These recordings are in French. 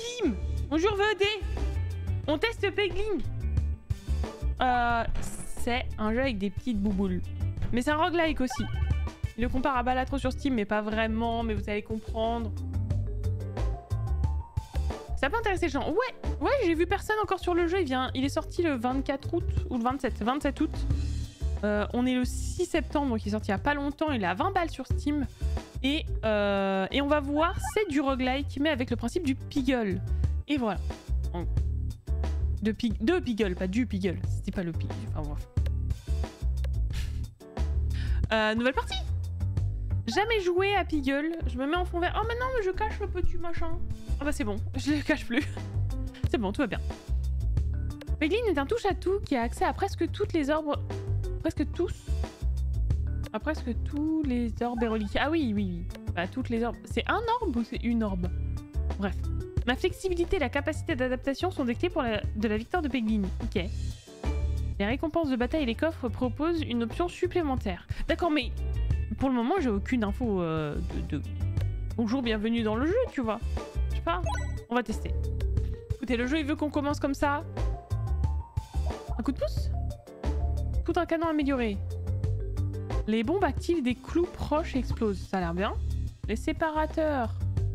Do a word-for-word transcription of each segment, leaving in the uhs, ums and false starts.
Peglim. Bonjour V E D. On teste Peglim. Euh, c'est un jeu avec des petites bouboules. Mais c'est un roguelike aussi. Il le compare à Balatro sur Steam, mais pas vraiment, mais vous allez comprendre. Ça peut intéresser les gens. Ouais, ouais, j'ai vu personne encore sur le jeu. Il, vient... il est sorti le vingt-quatre août ou le vingt-sept. vingt-sept août. Euh, on est le six septembre, donc il est sorti il y a pas longtemps. Il est à vingt balles sur Steam. Et, euh... Et on va voir, c'est du roguelike, mais avec le principe du Piggle. Et voilà. On... De, pig... de Piggle, pas du Piggle. C'était pas le Piggle. Enfin, bref. Euh, nouvelle partie. Jamais joué à Piggle. Je me mets en fond vert. Oh mais non, mais je cache le petit machin. Ah bah c'est bon, je le cache plus. C'est bon, tout va bien. Peglim est un touche-à-tout qui a accès à presque toutes les orbes... Presque tous. À presque tous les orbes et reliques. Ah oui, oui, oui. Bah toutes les orbes. C'est un orbe ou c'est une orbe? Bref. Ma flexibilité et la capacité d'adaptation sont des clés pour la... de la victoire de Peglim. Ok. Les récompenses de bataille et les coffres proposent une option supplémentaire. D'accord, mais... Pour le moment, j'ai aucune info euh, de, de... Bonjour, bienvenue dans le jeu, tu vois. Je sais pas. On va tester. Écoutez, le jeu, il veut qu'on commence comme ça. Un coup de pouce. Tout un canon amélioré. Les bombes activent des clous proches et explosent. Ça a l'air bien. Les séparateurs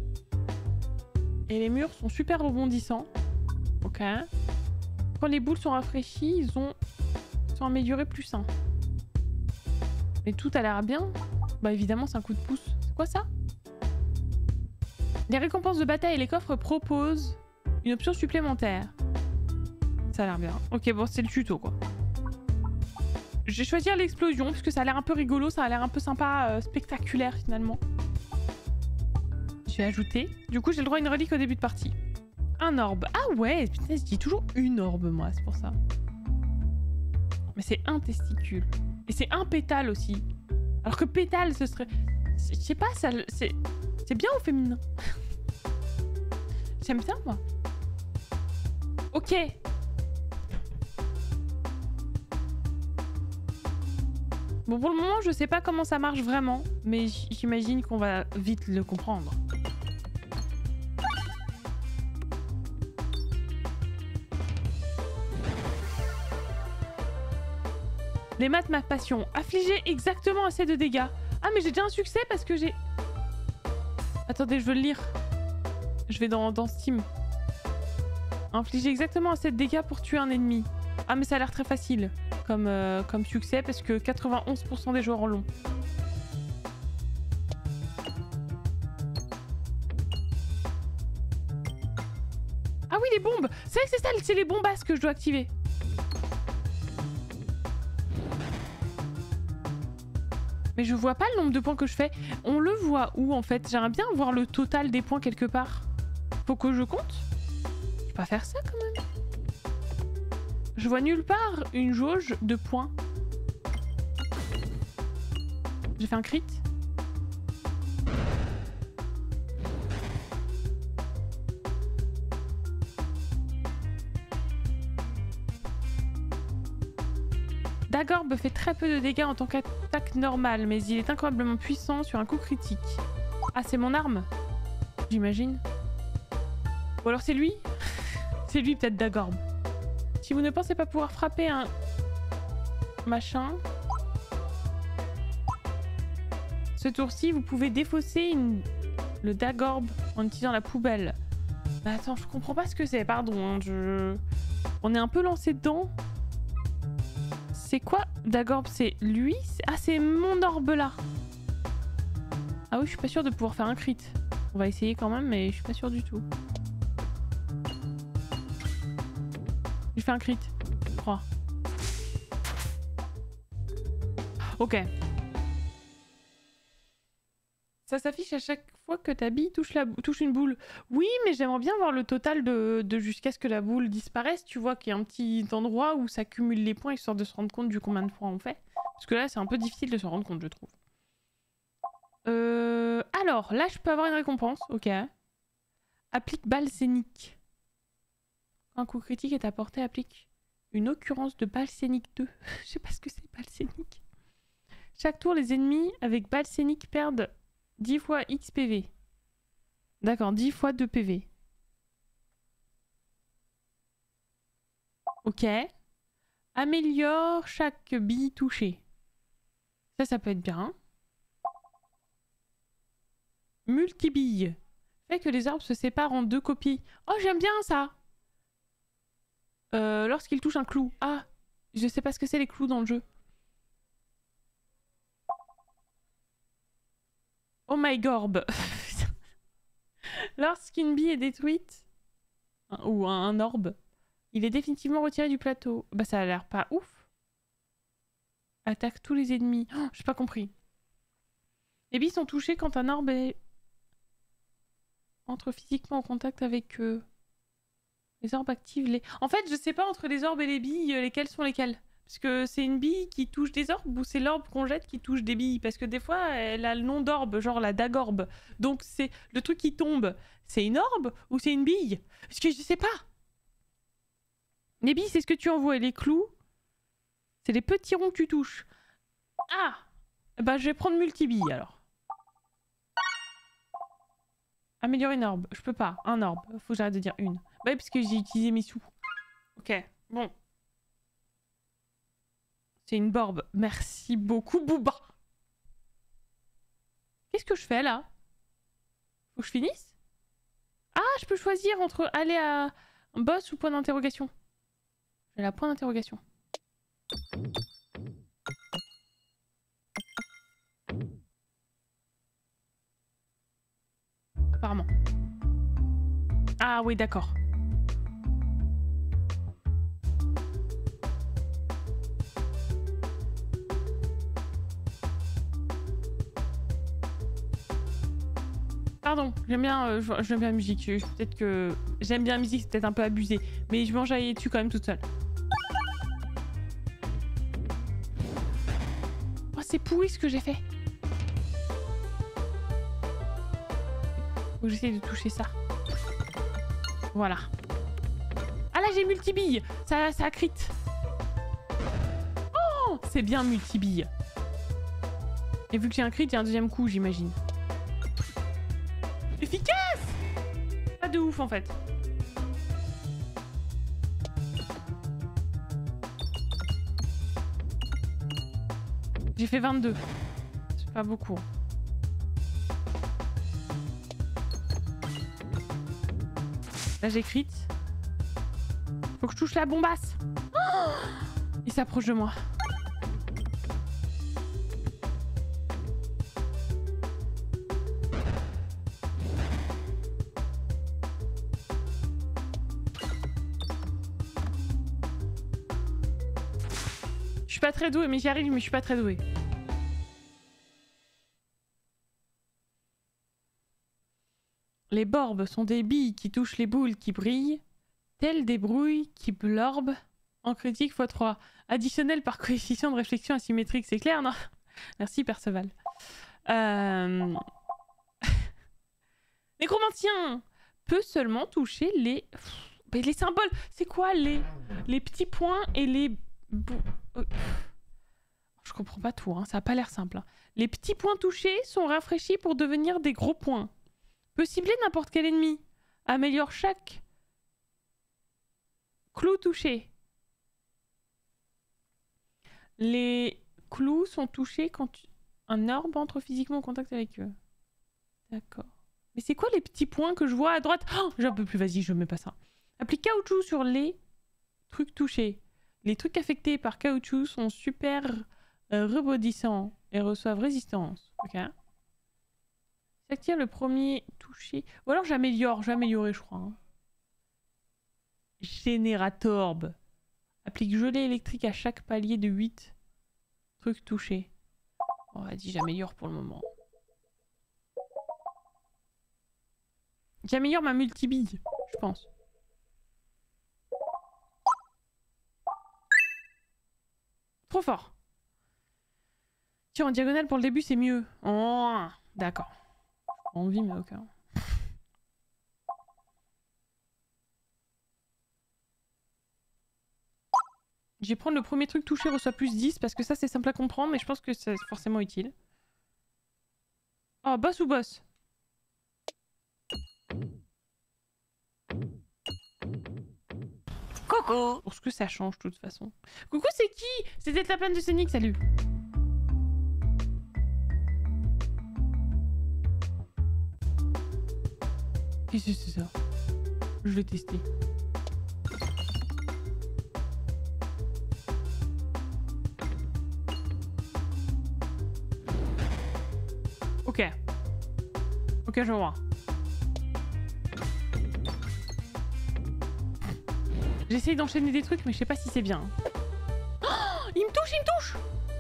et les murs sont super rebondissants. Ok. Quand les boules sont rafraîchies, ils ont... sont améliorés plus sains. Mais tout a l'air bien. Bah évidemment, c'est un coup de pouce. C'est quoi ça? Les récompenses de bataille et les coffres proposent une option supplémentaire. Ça a l'air bien. Ok, bon, c'est le tuto, quoi. Je vais choisir l'explosion, parce que ça a l'air un peu rigolo, ça a l'air un peu sympa, euh, spectaculaire, finalement. Je vais ajouter. Du coup, j'ai le droit à une relique au début de partie. Un orbe. Ah ouais, putain, je dis toujours une orbe, moi, c'est pour ça. Mais c'est un testicule. Et c'est un pétale aussi. Alors que pétale, ce serait... Je sais pas, ça... c'est c'est bien au féminin. J'aime bien, moi. Ok. Bon, pour le moment, je sais pas comment ça marche vraiment. Mais j'imagine qu'on va vite le comprendre. Les maths, ma passion. Affliger exactement assez de dégâts. Ah, mais j'ai déjà un succès parce que j'ai... Attendez, je veux le lire. Je vais dans, dans Steam. Infliger exactement assez de dégâts pour tuer un ennemi. Ah, mais ça a l'air très facile comme, euh, comme succès parce que quatre-vingt-onze pour cent des joueurs en l'ont. Ah oui, les bombes. C'est vrai que c'est ça, c'est les bombasses que je dois activer. Mais je vois pas le nombre de points que je fais. On le voit où en fait? J'aimerais bien voir le total des points quelque part. Faut que je compte? Je peux pas faire ça quand même. Je vois nulle part une jauge de points. J'ai fait un crit. Dagorb fait très peu de dégâts en tant qu'attaque normale, mais il est incroyablement puissant sur un coup critique. Ah, c'est mon arme? J'imagine. Ou alors c'est lui? C'est lui peut-être Dagorb. Si vous ne pensez pas pouvoir frapper un... machin... Ce tour-ci, vous pouvez défausser une... le Dagorb en utilisant la poubelle. Bah attends, je comprends pas ce que c'est, pardon. Hein, je... On est un peu lancé dedans. C'est quoi Dagorb? C'est lui? Ah, c'est mon orbe là. Ah oui, je suis pas sûre de pouvoir faire un crit. On va essayer quand même, mais je suis pas sûre du tout. J'ai fait un crit, je crois. Ok. Ça s'affiche à chaque fois que ta bille touche, la, touche une boule. Oui, mais j'aimerais bien voir le total de, de jusqu'à ce que la boule disparaisse. Tu vois qu'il y a un petit endroit où ça cumule les points, histoire de se rendre compte du combien de fois on fait. Parce que là, c'est un peu difficile de se rendre compte, je trouve. Euh... Alors, là, je peux avoir une récompense. Ok. Applique balle scénique. Quand un coup critique est apporté, applique une occurrence de balle scénique deux. Je sais pas ce que c'est, balle scénique. Chaque tour, les ennemis avec balle scénique perdent dix fois X P V. D'accord, dix fois deux P V. Ok. Améliore chaque bille touchée. Ça, ça peut être bien. Multibille. Fait que les arbres se séparent en deux copies. Oh, j'aime bien ça. Euh, Lorsqu'il touche un clou. Ah, je sais pas ce que c'est les clous dans le jeu. Oh my god. Lorsqu'une bille est détruite, ou un, un orbe, il est définitivement retiré du plateau. Bah ça a l'air pas ouf. Attaque tous les ennemis. Oh, j'ai pas compris. Les billes sont touchées quand un orbe est... entre physiquement en contact avec eux. Les orbes activent les... En fait, je sais pas entre les orbes et les billes, lesquels sont lesquels. Parce que c'est une bille qui touche des orbes ou c'est l'orbe qu'on jette qui touche des billes. Parce que des fois, elle a le nom d'orbe, genre la dagorbe. Donc c'est le truc qui tombe. C'est une orbe ou c'est une bille? Parce que je sais pas. Les billes, c'est ce que tu envoies. Et les clous, c'est les petits ronds que tu touches. Ah! Bah je vais prendre multi-billes alors. Améliorer une orbe. Je peux pas. Un orbe. Faut que j'arrête de dire une. Bah oui, parce que j'ai utilisé mes sous. Ok. Bon. C'est une borbe. Merci beaucoup, Booba. Qu'est-ce que je fais là? Faut que je finisse? Ah, je peux choisir entre aller à un boss ou point d'interrogation. J'ai la point d'interrogation. Apparemment. Ah oui, d'accord. Pardon, j'aime bien, euh, j'aime bien la musique. Peut-être que j'aime bien la musique, c'est peut-être un peu abusé, mais je m'enjaillais dessus quand même toute seule. Oh, c'est pourri ce que j'ai fait. Faut que j'essaye de toucher ça. Voilà. Ah là, j'ai multi-bille. Ça, ça a crit. Oh, c'est bien multi-bille. Et vu que j'ai un crit, il y a un deuxième coup, j'imagine. Efficace! Pas de ouf en fait. J'ai fait vingt-deux. C'est pas beaucoup. Là j'ai crit. Faut que je touche la bombasse. Oh, il s'approche de moi. Je suis pas très douée, mais j'y arrive, mais je suis pas très douée. Les borbes sont des billes qui touchent les boules qui brillent, telles des brouilles qui blorbent en critique fois trois. Additionnel par coefficient de réflexion asymétrique, c'est clair, non? Merci Perceval. Euh... Nécromancien peut seulement toucher les... Mais les symboles, c'est quoi les... les petits points et les... Je comprends pas tout, hein. Ça a pas l'air simple. Hein. Les petits points touchés sont rafraîchis pour devenir des gros points. Peut cibler n'importe quel ennemi. Améliore chaque clou touché. Les clous sont touchés quand tu... un orbe entre physiquement en contact avec eux. D'accord. Mais c'est quoi les petits points que je vois à droite? Oh, j'en peux plus, vas-y, je mets pas ça. Applique caoutchouc sur les trucs touchés. Les trucs affectés par caoutchouc sont super euh, rebondissants et reçoivent résistance. Ok. S'active le premier touché. Ou alors j'améliore, je vais améliorer, je crois. Hein. Génératorbe. Applique gelée électrique à chaque palier de huit trucs touchés. Bon, vas-y, j'améliore pour le moment. J'améliore ma multibille, je pense. Trop fort. Tiens, en diagonale pour le début, c'est mieux. Oh, d'accord. Envie, mais aucun. Je vais prendre le premier truc touché reçoit plus dix parce que ça c'est simple à comprendre mais je pense que c'est forcément utile. Oh, boss ou boss? Quoi? Coucou. Pour ce que ça change, de toute façon. Coucou, c'est qui? C'était la plaine de Sonic, salut. Qu'est-ce que c'est ça? Je vais tester. Ok. Ok, je vois. J'essaye d'enchaîner des trucs, mais je sais pas si c'est bien. Oh, il me touche, il me touche!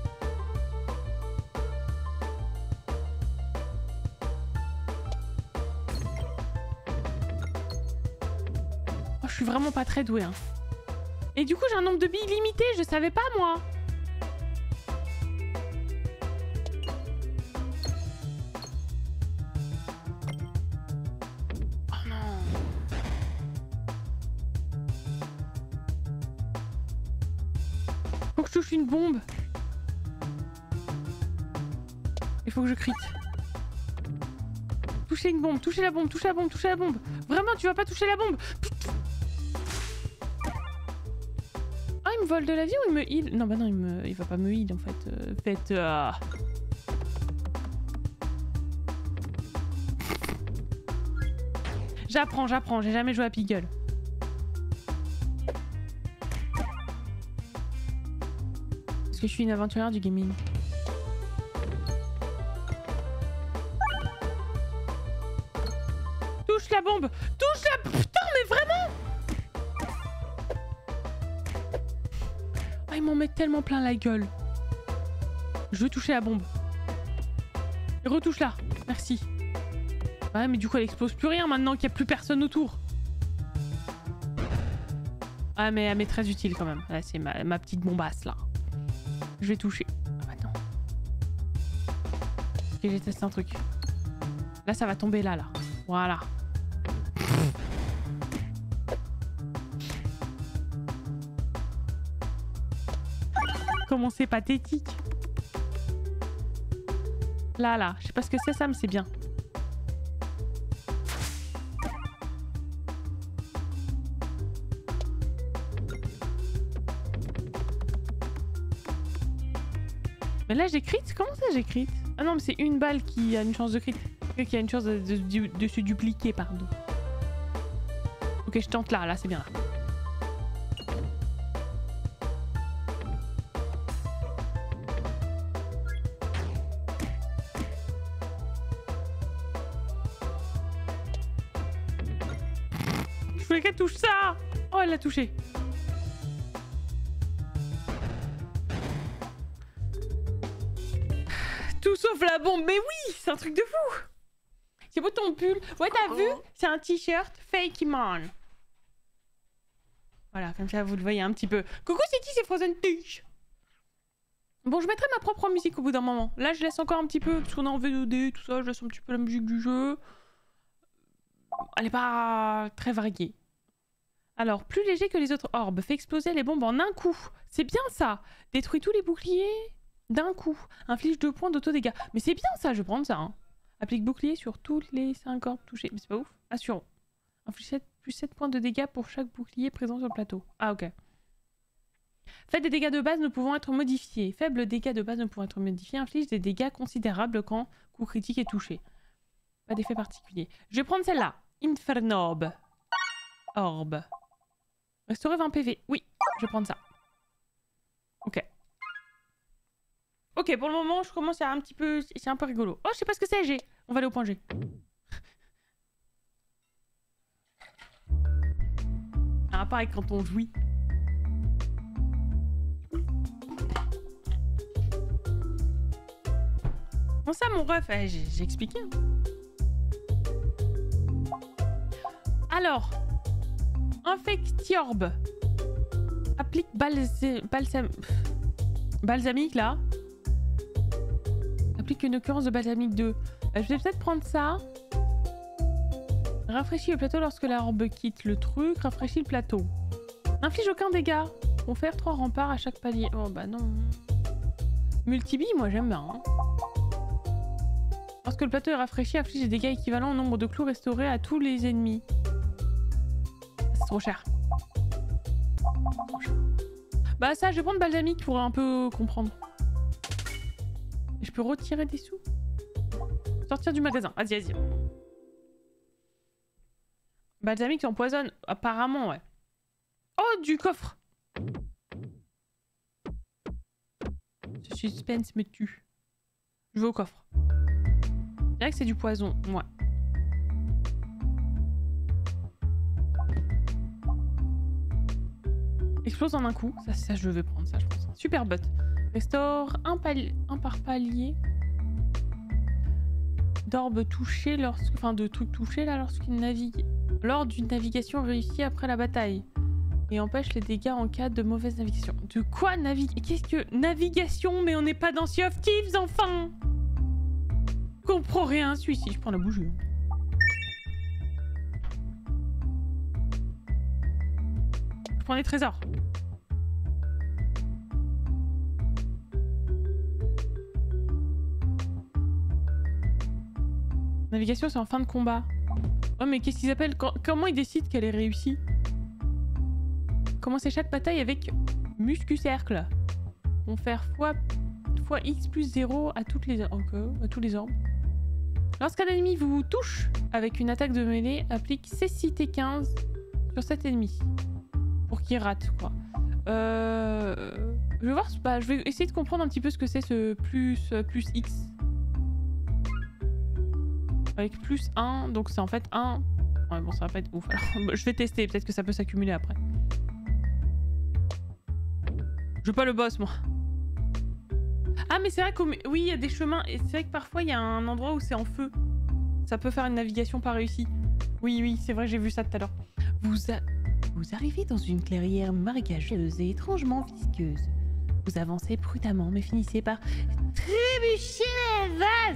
Oh, je suis vraiment pas très douée. Hein. Et du coup, j'ai un nombre de billes limité, je savais pas moi! Je touche une bombe. Il faut que je crit. Toucher une bombe, toucher la bombe, toucher la bombe, toucher la bombe. Vraiment, tu vas pas toucher la bombe. Ah, il me vole de la vie ou il me heal? Non, bah non, il, me... il va pas me heal en fait. Euh, fait euh... J'apprends, j'apprends. J'ai jamais joué à Piggle. Parce que je suis une aventurière du gaming. Touche la bombe! Touche la... Putain, mais vraiment! Ah, ils m'en mettent tellement plein la gueule. Je veux toucher la bombe. Retouche là. Merci. Ouais, mais du coup, elle explose plus rien maintenant qu'il n'y a plus personne autour. Ah, mais elle m'est très utile quand même. Là, c'est ma, ma petite bombasse là. Je vais toucher. Ah bah non. Ok, j'ai testé un truc. Là, ça va tomber là, là. Voilà. Comment c'est pathétique. Là, là. Je sais pas ce que c'est ça, mais c'est bien. Mais là j'ai crit? Comment ça j'ai crit? Ah non mais c'est une balle qui a une chance de crit. Qui a une chance de, de, de, de se dupliquer, pardon. Ok, je tente là, là c'est bien là. Je voulais qu'elle touche ça! Oh elle l'a touché. Tout sauf la bombe, mais oui, c'est un truc de fou. C'est beau ton pull. Ouais, t'as vu? C'est un t-shirt Fake Man. Voilà, comme ça vous le voyez un petit peu. Coucou, c'est qui? C'est Frozen Tish. Bon, je mettrai ma propre musique au bout d'un moment. Là, je laisse encore un petit peu, parce qu'on est en V deux D, tout ça, je laisse un petit peu la musique du jeu. Elle est pas très variée. Alors, plus léger que les autres orbes, fait exploser les bombes en un coup. C'est bien ça. Détruit tous les boucliers d'un coup. Inflige deux points d'autodégâts. Mais c'est bien ça, je vais prendre ça. Hein. Applique bouclier sur tous les cinq orbes touchés. Mais c'est pas ouf. Assurons. Inflige sept, plus sept points de dégâts pour chaque bouclier présent sur le plateau. Ah, ok. Faites des dégâts de base ne pouvant être modifiés. Faible dégâts de base ne pouvant être modifiés. Inflige des dégâts considérables quand coup critique est touché. Pas d'effet particulier. Je vais prendre celle-là. Infernob. Orbe. Restaurer vingt P V. Oui, je vais prendre ça. Ok. Ok, pour le moment, je commence à un petit peu... C'est un peu rigolo. Oh, je sais pas ce que c'est, G. On va aller au point G. Un rapport avec quand on jouit. Bon ça, mon ref, eh, j'ai expliqué. Alors, Infectiorbe. Applique balsam... balsam... balsamique, là. Applique une occurrence de balsamique deux. Euh, je vais peut-être prendre ça. Rafraîchis le plateau lorsque la orbe quitte le truc. Rafraîchis le plateau. N'inflige aucun dégât. Confère trois remparts à chaque palier. Oh bah non. Multibi, moi j'aime bien. Hein. Lorsque le plateau est rafraîchi, inflige des dégâts équivalents au nombre de clous restaurés à tous les ennemis. C'est trop cher. Bah ça, je vais prendre balsamique pour un peu comprendre. Je peux retirer des sous? Sortir du magasin. Vas-y, vas-y. Balsamique empoisonne. Apparemment, ouais. Oh, du coffre. Ce suspense me tue. Je vais au coffre. Je dirais que c'est du poison. Ouais. Explose en un coup. Ça, ça, je vais prendre ça, je pense. Super bot. Restaure un, pali... un par palier. D'orbes touchés lorsque... Enfin, de trucs touchés, là, lorsqu'il navigue. Lors d'une navigation réussie après la bataille. Et empêche les dégâts en cas de mauvaise navigation. De quoi naviguer? Qu'est-ce que... Navigation? Mais on n'est pas dans Sea of Thieves, enfin! Je comprends rien, celui-ci. Je prends la bougie. Je prends les trésors. Navigation, c'est en fin de combat. Oh, mais qu'est-ce qu'ils appellent? Comment ils décident qu'elle est réussie? Commencez chaque bataille avec muscu-cercle. On faire fois, fois x plus zéro à, toutes les, okay, à tous les orbes. Lorsqu'un ennemi vous touche avec une attaque de mêlée, applique cécité quinze sur cet ennemi. Pour qu'il rate, quoi. Euh... Je vais voir, bah, je vais essayer de comprendre un petit peu ce que c'est ce plus, plus X. Avec plus un, donc c'est en fait un... Ouais, bon, ça va pas être ouf. Alors, je vais tester, peut-être que ça peut s'accumuler après. Je veux pas le boss, moi. Ah, mais c'est vrai qu'au... Oui, il y a des chemins, et c'est vrai que parfois, il y a un endroit où c'est en feu. Ça peut faire une navigation pas réussie. Oui, oui, c'est vrai, j'ai vu ça tout à l'heure. Vous, a... Vous arrivez dans une clairière marécageuse et étrangement visqueuse. Vous avancez prudemment, mais finissez par trébucher la vase.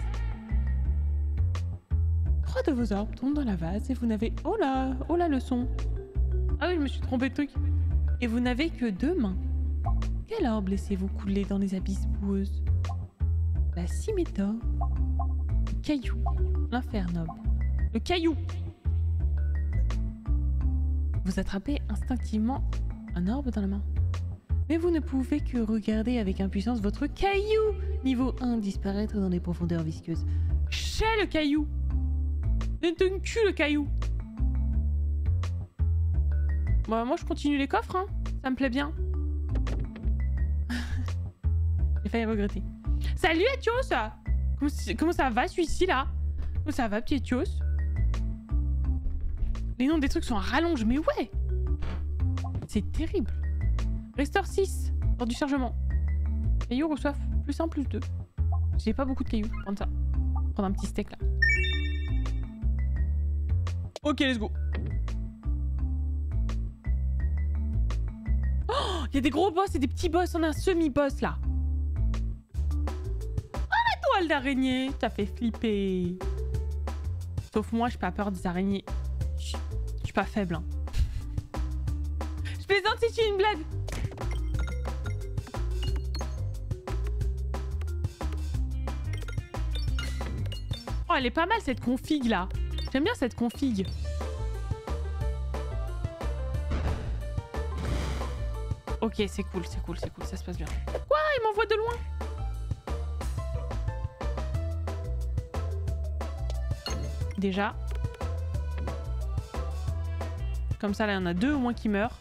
Trois de vos orbes tombent dans la vase et vous n'avez... Oh là, oh là le son. Ah oui, je me suis trompée de truc. Et vous n'avez que deux mains. Quel orbe laissez-vous couler dans les abysses boueuses? La cimétor. Le caillou. L'infernoble. Le caillou. Vous attrapez instinctivement un orbe dans la main. Mais vous ne pouvez que regarder avec impuissance votre caillou niveau un disparaître dans les profondeurs visqueuses. Chez le caillou. C'est un cul le caillou. Bah moi je continue les coffres, hein. Ça me plaît bien. J'ai failli regretter. Salut Etios. Comment, comment ça va celui-ci là? Comment ça va petit Etios? Les noms des trucs sont à rallonge, mais ouais. C'est terrible. Restore six lors du chargement. Cailloux reçoivent plus un, plus deux. J'ai pas beaucoup de cailloux. Prendre ça. Prendre un petit steak là. Ok, let's go. Oh, il y a des gros boss et des petits boss. On a un semi-boss là. Oh, la toile d'araignée. T'as fait flipper. Sauf moi, j'ai pas peur des araignées. Je suis pas faible. Hein. Je plaisante, c'est une blague. Oh, elle est pas mal cette config là. J'aime bien cette config. Ok, c'est cool, c'est cool, c'est cool, ça se passe bien. Quoi? Il m'envoie de loin? Déjà. Comme ça, là, il y en a deux au moins qui meurent.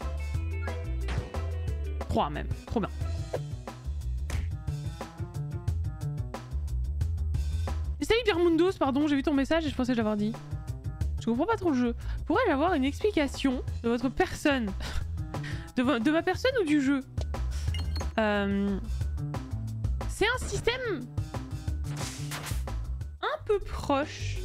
Trois même. Trop bien. Et salut Piermundos, pardon, j'ai vu ton message et je pensais l'avoir dit. Je comprends pas trop le jeu. Pourrais-je avoir une explication de votre personne? de, de ma personne ou du jeu? euh... C'est un système un peu proche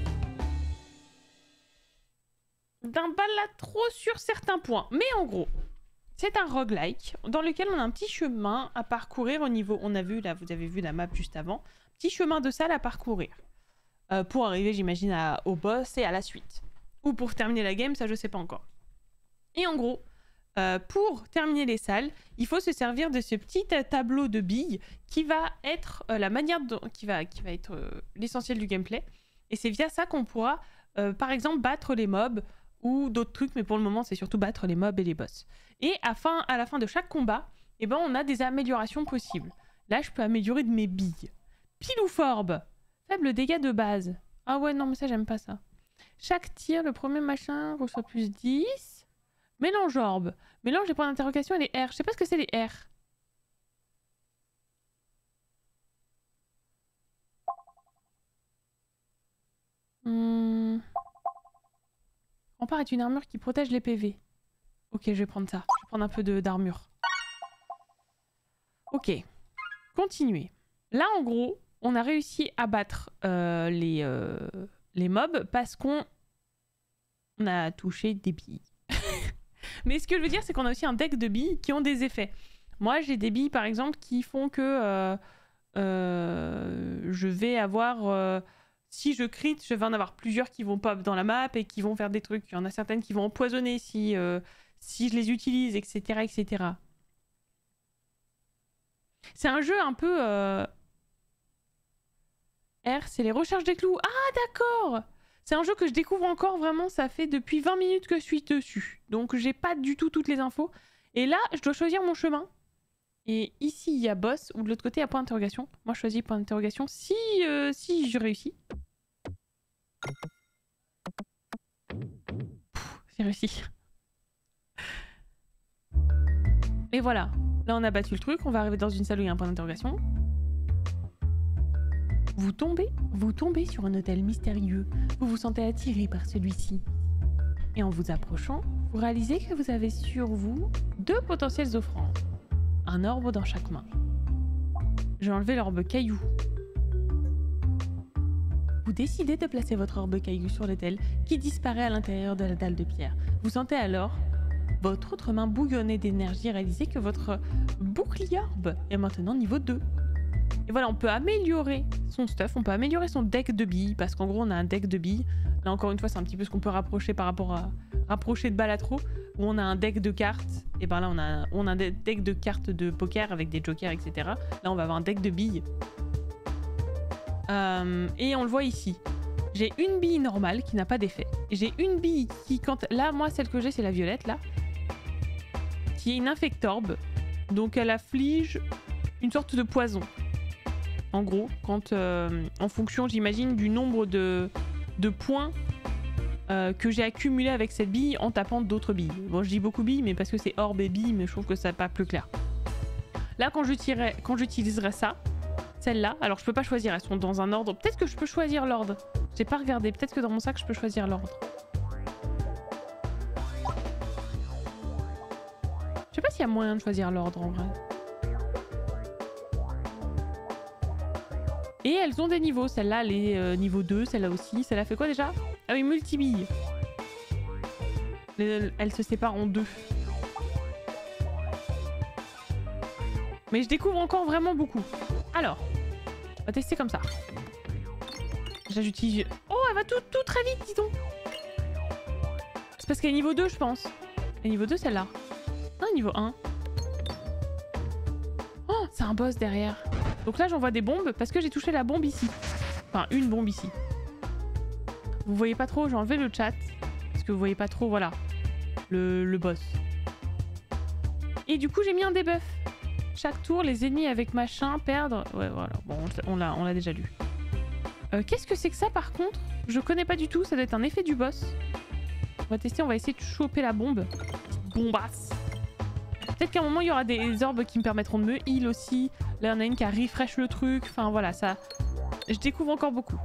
d'un balatro sur certains points. Mais en gros, c'est un roguelike dans lequel on a un petit chemin à parcourir au niveau... On a vu, là, vous avez vu la map juste avant. Petit chemin de salle à parcourir. Euh, pour arriver, j'imagine, au boss et à la suite. Ou pour terminer la game, ça je sais pas encore. Et en gros, euh, pour terminer les salles, il faut se servir de ce petit tableau de billes qui va être euh, la manière dont... qui va, qui va être euh, l'essentiel du gameplay. Et c'est via ça qu'on pourra, euh, par exemple, battre les mobs ou d'autres trucs, mais pour le moment, c'est surtout battre les mobs et les boss. Et à, fin, à la fin de chaque combat, et ben on a des améliorations possibles. Là, je peux améliorer de mes billes. Pile ou forbe. Faible dégâts de base. Ah ouais, non, mais ça, j'aime pas ça. Chaque tir, le premier machin reçoit plus dix. Mélange orbe. Mélange les points d'interrogation et les R. Je sais pas ce que c'est les R. Hmm. Rempart est une armure qui protège les P V. Ok, je vais prendre ça. Je vais prendre un peu d'armure. Ok. Continuer. Là, en gros, on a réussi à battre euh, les, euh, les mobs parce qu'on a touché des billes. Mais ce que je veux dire, c'est qu'on a aussi un deck de billes qui ont des effets. Moi, j'ai des billes, par exemple, qui font que euh, euh, je vais avoir... Euh, si je crit, je vais en avoir plusieurs qui vont pop dans la map et qui vont faire des trucs. Il y en a certaines qui vont empoisonner si, euh, si je les utilise, et cetera et cetera. C'est un jeu un peu... Euh... R, c'est les recherches des clous. Ah, d'accord! C'est un jeu que je découvre encore vraiment, ça fait depuis vingt minutes que je suis dessus. Donc j'ai pas du tout toutes les infos. Et là, je dois choisir mon chemin. Et ici, il y a boss, ou de l'autre côté, il y a point d'interrogation. Moi, je choisis point d'interrogation si, euh, si je réussis. J'ai réussi. Et voilà. Là, on a battu le truc. On va arriver dans une salle où il y a un point d'interrogation. Vous tombez, vous tombez sur un hôtel mystérieux. Vous vous sentez attiré par celui-ci. Et en vous approchant, vous réalisez que vous avez sur vous deux potentielles offrandes. Un orbe dans chaque main. J'ai enlevé l'orbe caillou. Vous décidez de placer votre orbe caillou sur l'autel qui disparaît à l'intérieur de la dalle de pierre. Vous sentez alors votre autre main bouillonner d'énergie et réalisez que votre bouclier orbe est maintenant niveau deux. Et voilà, on peut améliorer son stuff, on peut améliorer son deck de billes, parce qu'en gros on a un deck de billes. Là encore une fois c'est un petit peu ce qu'on peut rapprocher par rapport à rapprocher de Balatro, où on a un deck de cartes, et ben là on a, on a un deck de cartes de poker avec des jokers, et cetera. Là on va avoir un deck de billes. Euh, et on le voit ici. J'ai une bille normale qui n'a pas d'effet. J'ai une bille qui, quand... Là, moi, celle que j'ai, c'est la violette, là. Qui est une infectorbe. Donc elle afflige une sorte de poison. En gros, quand... Euh, en fonction, j'imagine, du nombre de, de points euh, que j'ai accumulé avec cette bille en tapant d'autres billes. Bon, je dis beaucoup billes, mais parce que c'est orbe et bille, mais je trouve que ça n'est pas plus clair. Là, quand j'utiliserai ça, celle-là, alors je peux pas choisir, elles sont dans un ordre. Peut-être que je peux choisir l'ordre. J'ai pas regardé, peut-être que dans mon sac je peux choisir l'ordre. Je sais pas s'il y a moyen de choisir l'ordre en vrai. Et elles ont des niveaux, celle-là elle est euh, niveau deux, celle-là aussi. Celle-là fait quoi déjà? Ah oui, multi-billes. Elles se séparent en deux. Mais je découvre encore vraiment beaucoup. Alors, on va tester comme ça. Déjà j'utilise... Oh, elle va tout, tout très vite, dis donc. C'est parce qu'elle est niveau deux, je pense. Elle est niveau deux, celle-là. Non, niveau un. Oh, c'est un boss derrière. Donc là, j'envoie des bombes parce que j'ai touché la bombe ici. Enfin, une bombe ici. Vous voyez pas trop, j'ai enlevé le chat. Parce que vous voyez pas trop, voilà. Le, le boss. Et du coup, j'ai mis un debuff. Chaque tour, les ennemis avec machin perdre... Ouais, voilà. Bon, on l'a on l'a déjà lu. Euh, Qu'est-ce que c'est que ça, par contre? Je connais pas du tout. Ça doit être un effet du boss. On va tester. On va essayer de choper la bombe. Bombasse. Peut-être qu'à un moment, il y aura des orbes qui me permettront de me heal aussi. Là, il y en a une qui a refresh le truc. Enfin, voilà, ça... Je découvre encore beaucoup.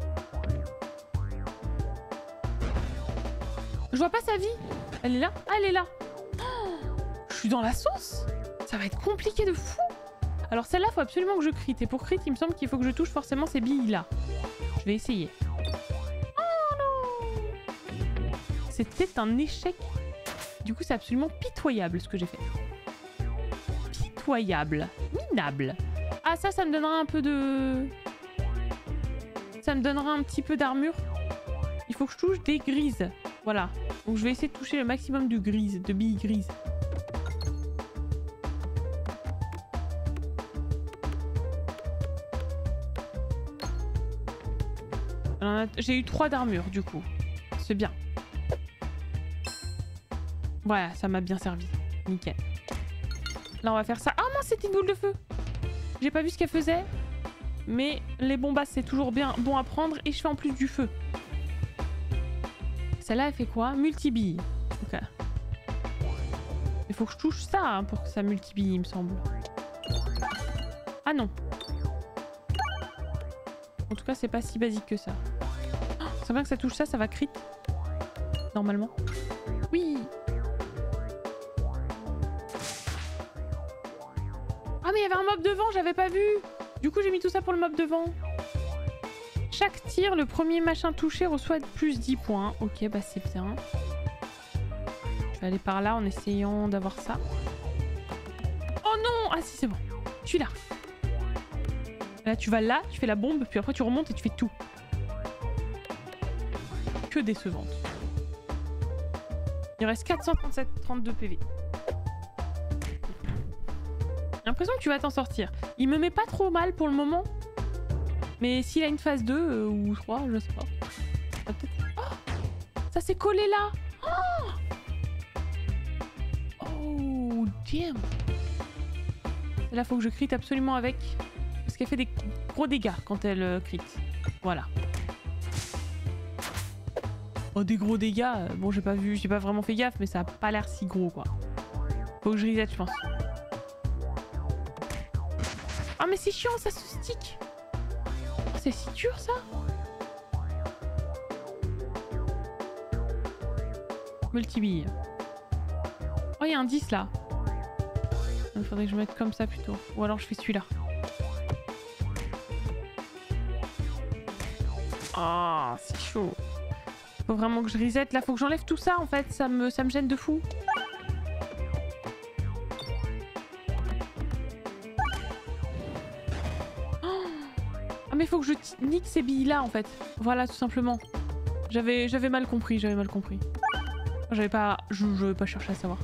Je vois pas sa vie. Elle est là? Ah, elle est là. Oh, je suis dans la sauce. Ça va être compliqué de fou. Alors celle-là, faut absolument que je crit. Et pour crit, il me semble qu'il faut que je touche forcément ces billes-là. Je vais essayer. Oh non! C'était un échec. Du coup, c'est absolument pitoyable ce que j'ai fait. Pitoyable. Minable. Ah ça, ça me donnera un peu de... Ça me donnera un petit peu d'armure. Il faut que je touche des grises. Voilà. Donc je vais essayer de toucher le maximum de grises, de billes grises. J'ai eu trois d'armure du coup. C'est bien. Voilà, ça m'a bien servi. Nickel. Là, on va faire ça. Ah non, c'était une boule de feu. J'ai pas vu ce qu'elle faisait. Mais les bombasses, c'est toujours bien bon à prendre. Et je fais en plus du feu. Celle-là, elle fait quoi? Multibille. Ok. Il faut que je touche ça hein, pour que ça multibille, il me semble. Ah non. En tout cas, c'est pas si basique que ça. Oh, c'est bien que ça touche ça, ça va crit. Normalement. Oui. Ah mais il y avait un mob devant, j'avais pas vu. Du coup, j'ai mis tout ça pour le mob devant. Chaque tir, le premier machin touché reçoit plus dix points. Ok, bah c'est bien. Je vais aller par là en essayant d'avoir ça. Oh non! Ah si, c'est bon. Je suis là. Là, tu vas là, tu fais la bombe, puis après tu remontes et tu fais tout. Que décevante. Il reste quatre cent trente-sept trente-deux P V. J'ai l'impression que tu vas t'en sortir. Il me met pas trop mal pour le moment. Mais s'il a une phase deux euh, ou trois, je sais pas. Ça, oh, ça s'est collé là. Oh, oh damn. Là, faut que je crit absolument avec. Parce qu'elle fait des gros dégâts quand elle euh, crit. Voilà. Oh, des gros dégâts. Euh, bon, j'ai pas vu, j'ai pas vraiment fait gaffe, mais ça a pas l'air si gros, quoi. Faut que je reset, je pense. Ah, mais c'est chiant, ça se stick. C'est si dur, ça. Multibille. Oh, il y a un dix, là. Il faudrait que je mette comme ça, plutôt. Ou alors, je fais celui-là. Ah, oh, c'est chaud. Faut vraiment que je reset. Là, faut que j'enlève tout ça, en fait. Ça me, ça me gêne de fou. Oh, ah, mais faut que je nique ces billes-là, en fait. Voilà, tout simplement. J'avais j'avais mal compris, j'avais mal compris. J'avais pas... Je n'avais pas cherché à savoir.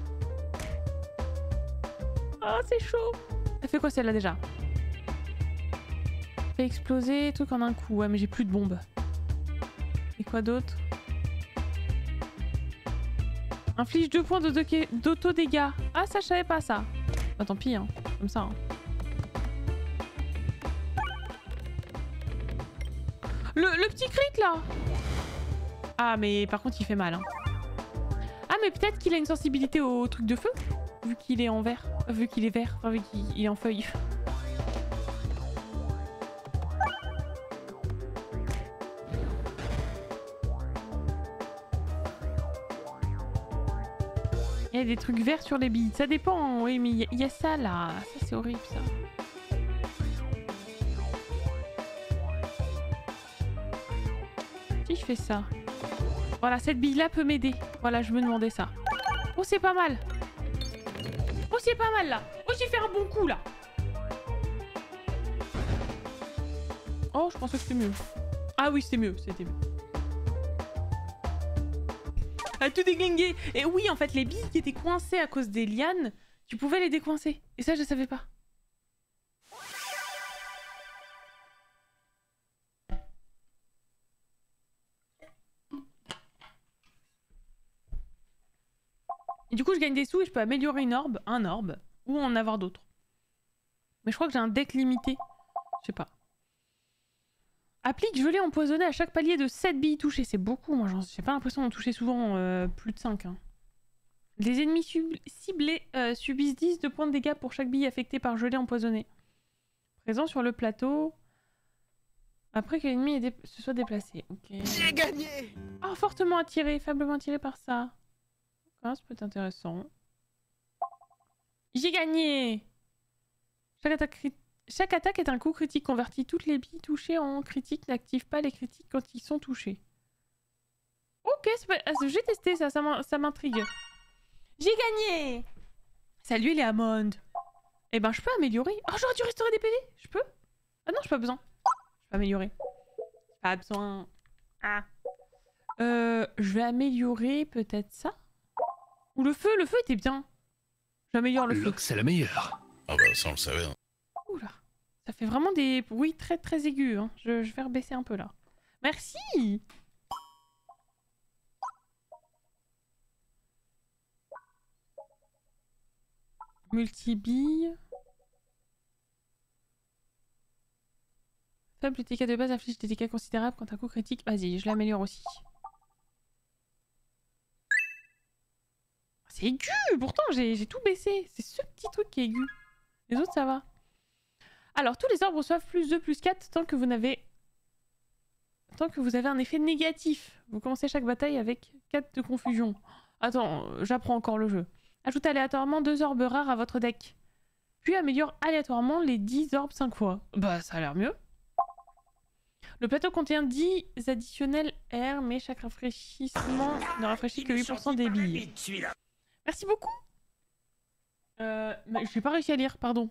Ah, oh, c'est chaud. Elle fait quoi, celle-là, déjà? Fait exploser, truc en un coup. Ouais, mais j'ai plus de bombes. Et quoi d'autre? Inflige deux points d'auto-dégâts. Ah, ça, je savais pas ça. Bah, tant pis, hein. Comme ça. Hein. Le, le petit crit, là. Ah, mais par contre, il fait mal. Hein. Ah, mais peut-être qu'il a une sensibilité au truc de feu. Vu qu'il est en vert. Vu qu'il est vert. Enfin, vu qu'il est en feuille. Il y a des trucs verts sur les billes. Ça dépend. Oui, mais il y, y a ça, là. Ça, c'est horrible, ça. Si je fais ça. Voilà, cette bille-là peut m'aider. Voilà, je me demandais ça. Oh, c'est pas mal. Oh, c'est pas mal, là. Oh, j'ai fait un bon coup, là. Oh, je pensais que c'était mieux. Ah oui, c'était mieux. C'était mieux. À tout déglinguer. Et oui, en fait, les billes qui étaient coincées à cause des lianes, tu pouvais les décoincer. Et ça, je savais pas. Et du coup, je gagne des sous et je peux améliorer une orbe, un orbe, ou en avoir d'autres. Mais je crois que j'ai un deck limité. Je sais pas. Applique gelée empoisonnée à chaque palier de sept billes touchées. C'est beaucoup, moi j'ai pas l'impression d'en toucher souvent euh, plus de cinq. Hein. Les ennemis ciblés euh, subissent dix de points de dégâts pour chaque bille affectée par gelée empoisonnée. Présent sur le plateau. Après que l'ennemi se soit déplacé. Okay. J'ai gagné. Ah, fortement attiré, faiblement attiré par ça. Ah, ça peut être intéressant. J'ai gagné. Chaque attaque critique. Chaque attaque est un coup critique. Convertit toutes les billes touchées en critiques. N'active pas les critiques quand ils sont touchés. Ok, pas... ah, j'ai testé ça, ça m'intrigue. J'ai gagné. Salut les Amondes. Eh ben, je peux améliorer. Oh, j'aurais dû restaurer des P V. Je peux? Ah non, j'ai pas besoin. Je peux améliorer. Pas besoin. Ah. Euh, je vais améliorer peut-être ça. Ou le feu, le feu était bien. J'améliore le feu. C'est la meilleure. Ah bah ça on le savait. Hein. Oula. Ça fait vraiment des bruits très très aigus. Hein. Je, je vais rebaisser un peu là. Merci. Multi-bille. Faible T K de base inflige des T K considérables quand un coup critique. Vas-y, je l'améliore aussi. C'est aigu! Pourtant, j'ai tout baissé. C'est ce petit truc qui est aigu. Les autres, ça va. Alors, tous les orbes reçoivent plus deux, plus quatre tant que vous n'avez... Tant que vous avez un effet négatif. Vous commencez chaque bataille avec quatre de confusion. Attends, j'apprends encore le jeu. Ajoutez aléatoirement deux orbes rares à votre deck. Puis améliore aléatoirement les dix orbes cinq fois. Bah, ça a l'air mieux. Le plateau contient dix additionnels R, mais chaque rafraîchissement ne rafraîchit que huit pour cent des billes. Merci beaucoup. Euh, mais j'ai pas réussi à lire, pardon.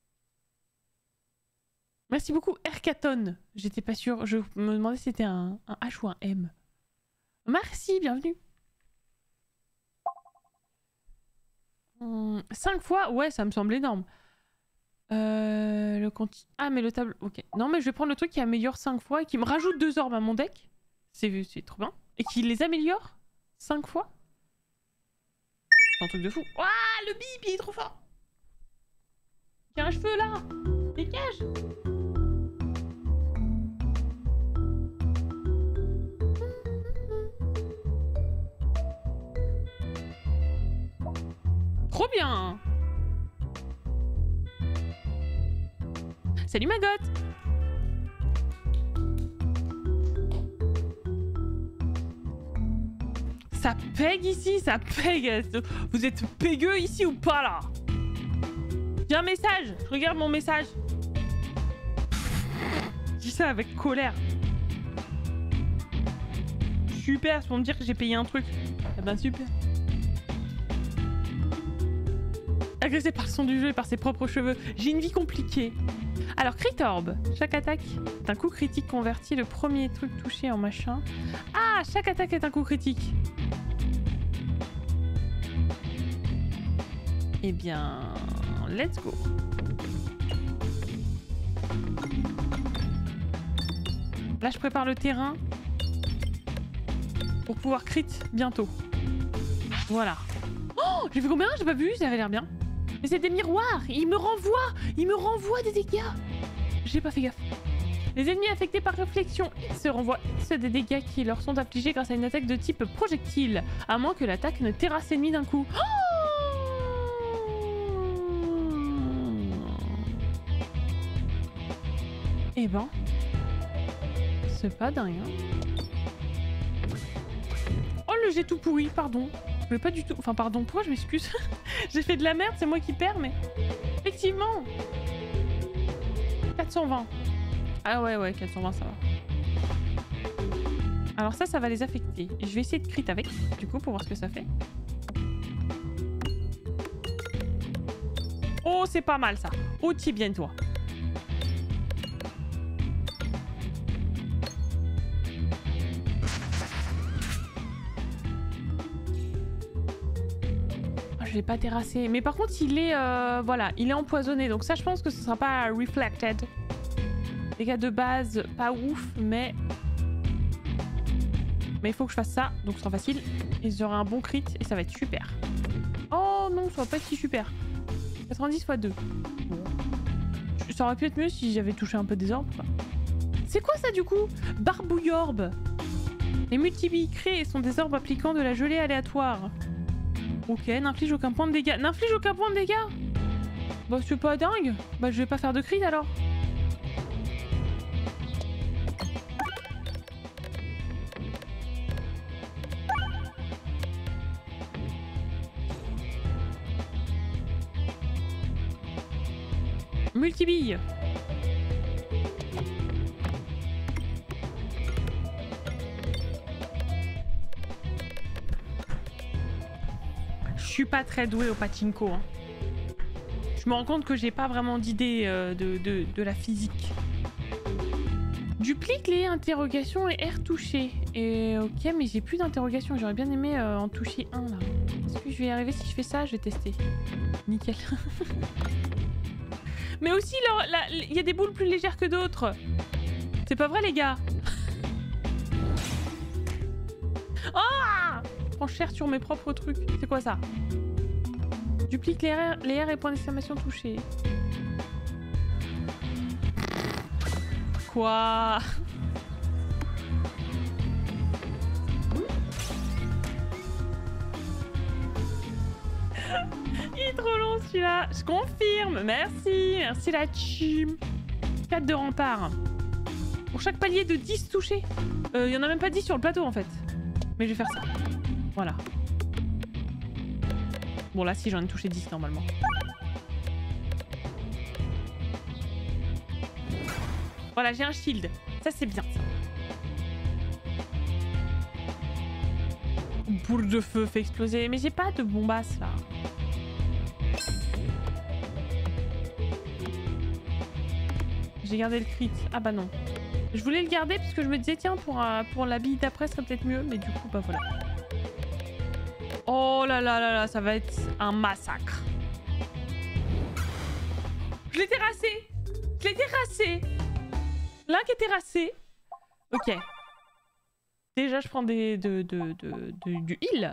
Merci beaucoup, Erkaton. J'étais pas sûre, je me demandais si c'était un, un H ou un M. Merci, bienvenue. Hum, cinq fois, ouais, ça me semble énorme. Euh, le conti... Ah, mais le tableau... Ok. Non, mais je vais prendre le truc qui améliore cinq fois et qui me rajoute deux orbes à mon deck. C'est trop bien. Et qui les améliore cinq fois. C'est un truc de fou. Ouah, le bip, il est trop fort. Il y a un cheveu là. Dégage. Trop bien. Salut Magot. Ça pègue ici, ça pègue. Vous êtes pégueux ici ou pas là? J'ai un message, je regarde mon message. Je dis ça avec colère. Super, c'est pour me dire que j'ai payé un truc. Eh ben super. Agressé par le son du jeu et par ses propres cheveux. J'ai une vie compliquée. Alors, Crit Orb. Chaque attaque est un coup critique converti. Le premier truc touché en machin. Ah, chaque attaque est un coup critique. Eh bien, let's go. Là, je prépare le terrain pour pouvoir crit bientôt. Voilà. Oh, j'ai vu combien? J'ai pas vu, ça avait l'air bien. Mais c'est des miroirs, ils me renvoient, ils me renvoient des dégâts. J'ai pas fait gaffe. Les ennemis affectés par réflexion X renvoient X des dégâts qui leur sont infligés grâce à une attaque de type projectile, à moins que l'attaque ne terrasse l'ennemi d'un coup. Oh, eh ben, c'est pas dingue. Hein. Oh, le jet tout pourri, pardon. Je voulais pas du tout... Enfin, pardon, pourquoi je m'excuse? J'ai fait de la merde, c'est moi qui perds, mais... Effectivement. quatre cent vingt. Ah ouais, ouais, quatre cent vingt, ça va. Alors ça, ça va les affecter. Je vais essayer de crit avec, du coup, pour voir ce que ça fait. Oh, c'est pas mal, ça. Oh, t'y bien, toi. Je l'ai pas terrassé. Mais par contre, il est... Euh, voilà, il est empoisonné. Donc ça, je pense que ce sera pas reflected. Dégâts de base, pas ouf, mais... Mais il faut que je fasse ça, donc ce sera facile. Et j'aurai un bon crit, et ça va être super. Oh non, ça va pas être si super. quatre-vingt-dix fois deux. Bon. Ça aurait pu être mieux si j'avais touché un peu des orbes. C'est quoi ça, du coup? Barbouille-orbe. Les multibilles créés sont des orbes appliquant de la gelée aléatoire. Ok, n'inflige aucun point de dégâts. N'inflige aucun point de dégâts? Bah c'est pas dingue. Bah je vais pas faire de crit alors. Multibille. Je suis pas très douée au pachinko. Hein. Je me rends compte que j'ai pas vraiment d'idée euh, de, de, de la physique. Duplique les interrogations et R touché. Et ok, mais j'ai plus d'interrogations. J'aurais bien aimé euh, en toucher un là. Est-ce que je vais y arriver si je fais ça? Je vais tester. Nickel. Mais aussi, il y a des boules plus légères que d'autres. C'est pas vrai, les gars? Oh! Je prends cher sur mes propres trucs. C'est quoi ça? Duplique les R, les R et points d'exclamation touchés. Quoi? Il est trop long celui-là. Je confirme. Merci. Merci la team. quatre de rempart. Pour chaque palier de dix touchés. Il euh, y en a même pas dix sur le plateau en fait. Mais je vais faire ça. Voilà. Bon là si j'en ai touché dix normalement. Voilà, j'ai un shield. Ça c'est bien. Boule de feu fait exploser. Mais j'ai pas de bombasse là. J'ai gardé le crit. Ah bah non. Je voulais le garder parce que je me disais tiens pour, euh, pour la bille d'après ce serait peut-être mieux. Mais du coup bah voilà. Oh là là là là, ça va être un massacre. Je l'ai terrassé. Je l'ai terrassé. L'un qui est terrassé. Ok. Déjà je prends des, de, de, de, de, du heal.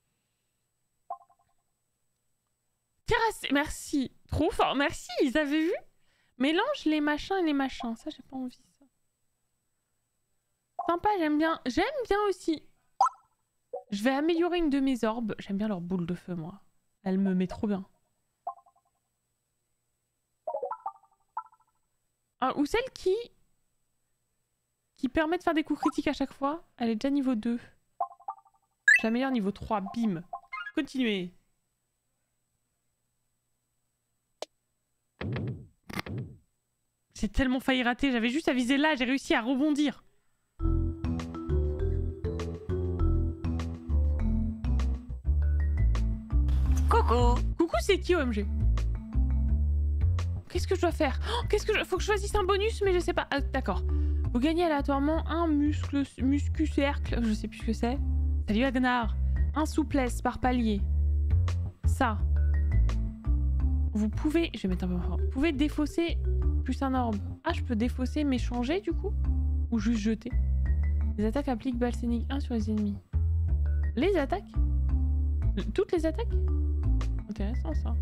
Terrassé. Merci. Trop fort. Merci. Ils avaient vu? Mélange les machins et les machins. Ça, j'ai pas envie. Ça. Sympa, j'aime bien. J'aime bien aussi. Je vais améliorer une de mes orbes. J'aime bien leur boule de feu, moi. Elle me met trop bien. Ah, ou celle qui... qui permet de faire des coups critiques à chaque fois. Elle est déjà niveau deux. J'améliore niveau trois. Bim. Continuez. J'ai tellement failli rater, j'avais juste à viser là, j'ai réussi à rebondir. Coucou. Coucou, c'est qui O M G? Qu'est-ce que je dois faire? oh, Qu'est-ce que je... Faut que je choisisse un bonus, mais je sais pas. Ah, d'accord. Vous gagnez aléatoirement un muscle, muscu-cercle, je sais plus ce que c'est. Salut Agnar. Un souplesse par palier. Ça. Vous pouvez... Je vais mettre un peu plus fort. Vous pouvez défausser... plus un orbe. Ah, je peux défausser mais changer du coup? Ou juste jeter? Les attaques appliquent Balsenic un sur les ennemis. Les attaques? Toutes les attaques? Intéressant ça.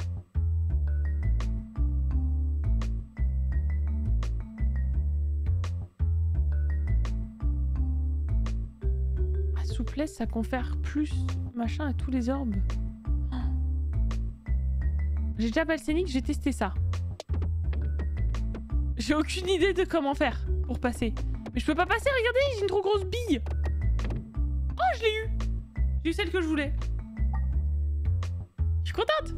Ah, souplesse, ça confère plus machin à tous les orbes. Oh. J'ai déjà Balsenic, j'ai testé ça. J'ai aucune idée de comment faire pour passer. Mais je peux pas passer, regardez, j'ai une trop grosse bille. Oh, je l'ai eu. J'ai eu celle que je voulais. Je suis contente.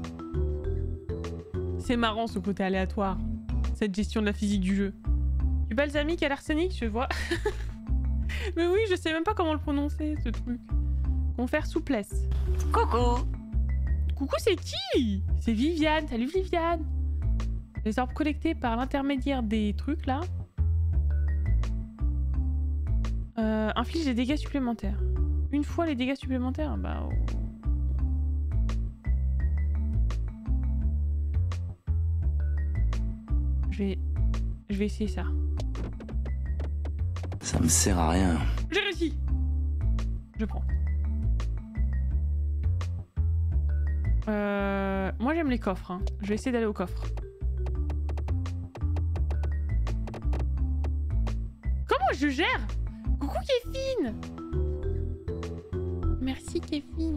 C'est marrant ce côté aléatoire. Cette gestion de la physique du jeu. Du balsamique à l'arsenic, je vois. Mais oui, je sais même pas comment le prononcer, ce truc. Confère souplesse. Coucou. Coucou, c'est qui? C'est Viviane. Salut Viviane. Les orbes collectés par l'intermédiaire des trucs là euh, infligent des dégâts supplémentaires. Une fois les dégâts supplémentaires, bah. Oh. Je vais, je vais essayer ça. Ça me sert à rien. J'ai réussi. Je prends. Euh, moi j'aime les coffres. Hein. Je vais essayer d'aller au coffre. Je gère. Coucou Kéfine. Merci Kéfine.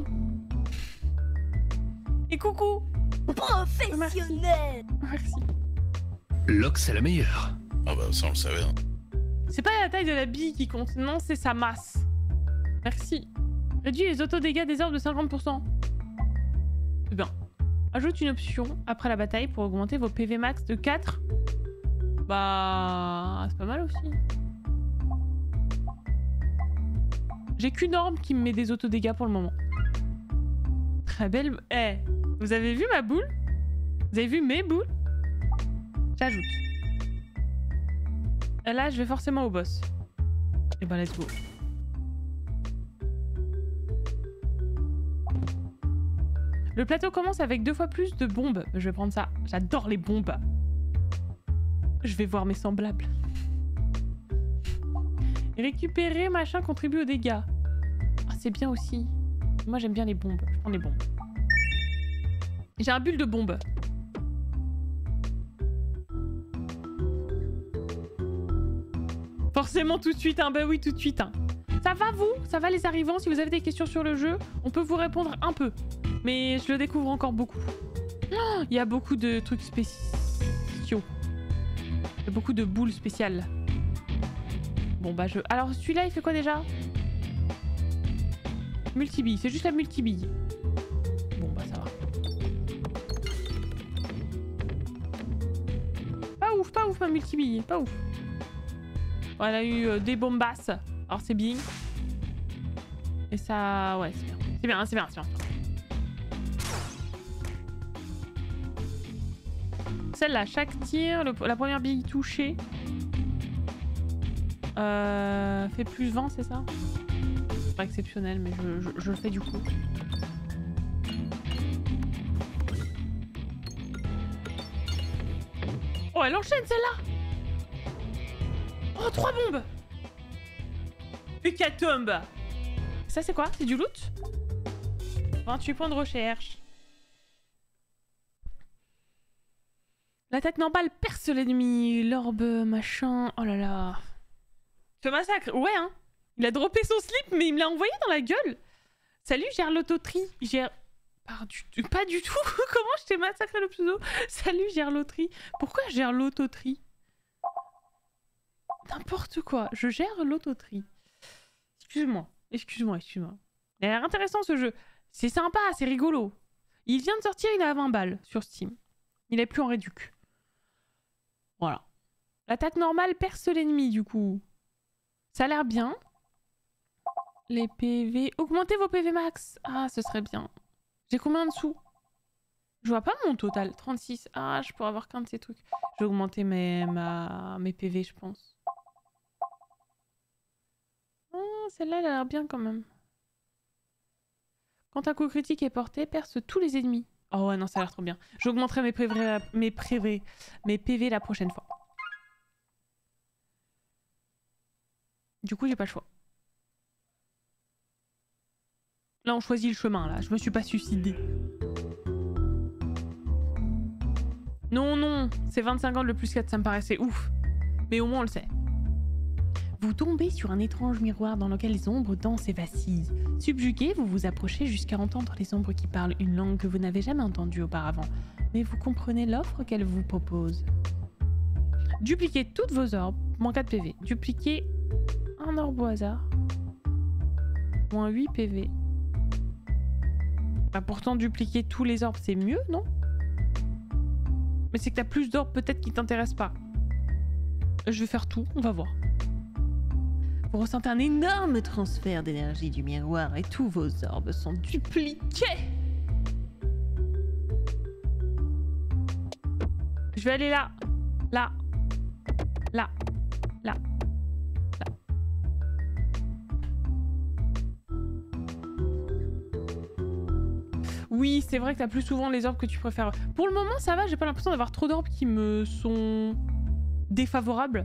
Et coucou. Professionnel. Merci. Locke, c'est la meilleure. Ah bah ça on le savait. Hein. C'est pas la taille de la bille qui compte, non c'est sa masse. Merci. Réduit les auto-dégâts des orbes de cinquante pour cent. C'est bien. Ajoute une option après la bataille pour augmenter vos P V max de quatre. Bah... c'est pas mal aussi. J'ai qu'une orbe qui me met des auto-dégâts pour le moment. Très belle... Eh, hey, vous avez vu ma boule? Vous avez vu mes boules? J'ajoute. Et là, je vais forcément au boss. Et bah, let's go. Le plateau commence avec deux fois plus de bombes. Je vais prendre ça. J'adore les bombes. Je vais voir mes semblables. Récupérer, machin, contribue aux dégâts. Ah, c'est bien aussi. Moi, j'aime bien les bombes. Je prends les bombes. J'ai un bulle de bombe. Forcément tout de suite, hein. Bah oui, tout de suite. Hein. Ça va vous? Ça va les arrivants? Si vous avez des questions sur le jeu, on peut vous répondre un peu. Mais je le découvre encore beaucoup. Oh, il y a beaucoup de trucs spéciaux. Il y a beaucoup de boules spéciales. Bon bah je... Alors celui-là il fait quoi déjà? Multibille, c'est juste la multibille. Bon bah ça va. Pas ouf, pas ouf ma multibille, pas ouf. Bon, elle a eu euh, des bombasses. Alors c'est bien. Et ça... Ouais, c'est bien. C'est bien, c'est bien, c'est bien. Celle-là, chaque tir, le, la première bille touchée euh, fait plus vingt, c'est ça? C'est pas exceptionnel, mais je, je, je le fais du coup. Oh, elle enchaîne celle-là! Oh, trois bombes! Hécatombe! Ça, c'est quoi? C'est du loot? vingt-huit points de recherche. L'attaque normale perce l'ennemi. L'orbe, machin. Oh là là. Ce massacre. Ouais, hein. Il a droppé son slip, mais il me l'a envoyé dans la gueule. Salut, gère l'autotrie. Gère... Pas du, pas du tout. Comment je t'ai massacré le pseudo? Salut, gère l'autotrie. Pourquoi je gère l'autotrie? N'importe quoi. Je gère l'autotrie. Excuse-moi. Excuse-moi, excuse-moi. Il a l'air intéressant ce jeu. C'est sympa, c'est rigolo. Il vient de sortir, il est à vingt balles sur Steam. Il est plus en réduc. Voilà. L'attaque normale perce l'ennemi, du coup. Ça a l'air bien. Les P V... Augmentez vos P V max. Ah, ce serait bien. J'ai combien de sous? Je vois pas mon total. trente-six. Ah, je pourrais avoir qu'un de ces trucs. Je vais augmenter mes, ma... mes P V, je pense. Ah, celle-là, elle a l'air bien quand même. Quand un coup critique est porté, perce tous les ennemis. Oh ouais, non, ça a l'air trop bien. J'augmenterai mes P V, mes, P V, mes P V la prochaine fois. Du coup, j'ai pas le choix. Là, on choisit le chemin, là. Je me suis pas suicidée. Non, non. C'est vingt-cinq ans le plus quatre, ça me paraissait ouf. Mais au moins, on le sait. Vous tombez sur un étrange miroir dans lequel les ombres dansent et vacillent. Subjugué, vous vous approchez jusqu'à entendre les ombres qui parlent une langue que vous n'avez jamais entendue auparavant. Mais vous comprenez l'offre qu'elles vous proposent. Dupliquez toutes vos orbes, moins quatre P V. Dupliquez un orbe au hasard, moins huit P V. Bah pourtant, dupliquer tous les orbes, c'est mieux, non? Mais c'est que t'as plus d'orbes peut-être qui t'intéressent pas. Je vais faire tout, on va voir. Vous ressentez un énorme transfert d'énergie du miroir et tous vos orbes sont dupliqués. Je vais aller là, là, là, là, là. Oui, c'est vrai que t'as plus souvent les orbes que tu préfères. Pour le moment, ça va, j'ai pas l'impression d'avoir trop d'orbes qui me sont défavorables.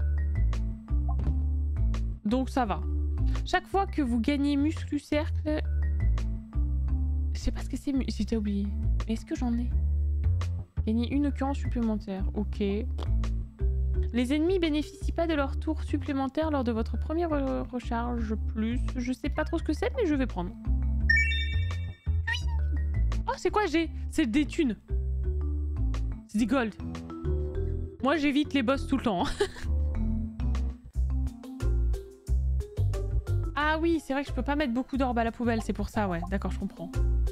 Donc ça va. Chaque fois que vous gagnez muscle cercle... Je sais pas ce que c'est, si t'as oublié. Mais est-ce que j'en ai? Gagner une occurrence supplémentaire. Ok. Les ennemis bénéficient pas de leur tour supplémentaire lors de votre première re recharge plus. Je sais pas trop ce que c'est, mais je vais prendre. Oh, c'est quoi j'ai? C'est des thunes. C'est des gold. Moi, j'évite les boss tout le temps. Ah oui, c'est vrai que je peux pas mettre beaucoup d'orbes à la poubelle, c'est pour ça, ouais. D'accord, je comprends.